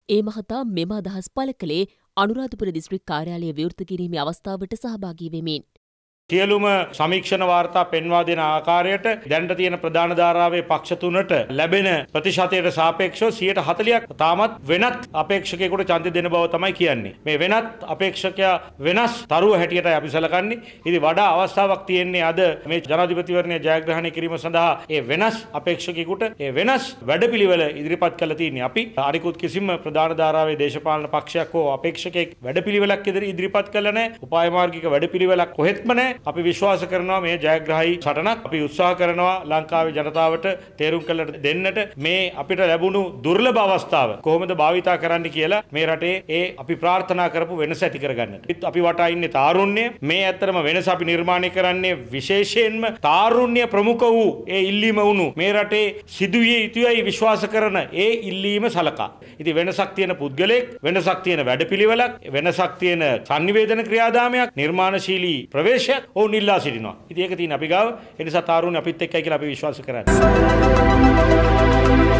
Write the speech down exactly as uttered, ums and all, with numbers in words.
ඒ මහතා මෙම අදහස් පළ කළේ අනුරාධපුර දිස්ත්‍රික් කාර්යාලය විවෘත කිරීමේ අවස්ථාවට සහභාගී වෙමින්. සියලුම සමීක්ෂණ වාර්තා පෙන්වා දෙන ආකාරයට දැනට තියෙන ප්‍රධාන ධාරාවේ පක්ෂ තුනට ලැබෙන ප්‍රතිශතයට සාපේක්ෂව සියයට හතළිහක් තාමත් වෙනත් අපේක්ෂකයෙකුට ඡන්දය දෙන බව තමයි කියන්නේ. මේ වෙනත් අපේක්ෂකයා වෙනස් තරුව හැටියටයි අපි සැලකන්නේ. ඉතින් වඩා අවස්ථාවක් තියෙන්නේ අද මේ ජනාධිපතිවරණය ජයග්‍රහණය කිරීම සඳහා ඒ වෙනස් අපේක්ෂකයෙකුට ඒ වෙනස් වැඩපිළිවෙල ඉදිරිපත් කළ තියෙන්නේ අපි. අනිකුත් කිසිම ප්‍රධාන ධාරාවේ දේශපාලන පක්ෂයක් හෝ අපේක්ෂකයෙක් වැඩපිළිවෙලක් ඉදිරිපත් කළ නැහැ. උපාය මාර්ගික වැඩපිළිවෙලක් කොහෙත්ම නැහැ. අපි විශ්වාස කරනවා මේ ජයග්‍රහී සටනක් අපි උත්සාහ කරනවා ලංකාවේ ජනතාවට තේරුම් කරලා දෙන්නට මේ අපිට ලැබුණු දුර්ලභ අවස්ථාව කොහොමද භාවිතා කරන්න කියලා මේ රටේ ඒ අපි ප්‍රාර්ථනා කරපු වෙනස ඇති කරගන්නට. අපි වටා ඉන්නේ තාරුණ්‍ය. මේ ඇත්තටම වෙනස අපි නිර්මාණය කරන්නේ විශේෂයෙන්ම තාරුණ්‍ය ප්‍රමුඛ වූ ඒ ඉල්ලීම වුණු මේ රටේ සිදුවිය යුතුයි විශ්වාස කරන ඒ ඉල්ලීම සලකා. ඉතින් වෙනසක් තියෙන පුද්ගලයෙක්, වෙනසක් තියෙන වැඩපිළිවෙලක්, වෙනසක් තියෙන සංනිවේදන ක්‍රියාදාමයක්, නිර්මාණශීලී ප්‍රවේශයක් ඔවුන් ඉල්ලා සිටිනවා. ඉතින් ඒක තියෙන අපි ගාව ඒ නිසා තාරුණ්‍ය අපිත් එක්කයි කියලා අපි විශ්වාස කරන්නේ.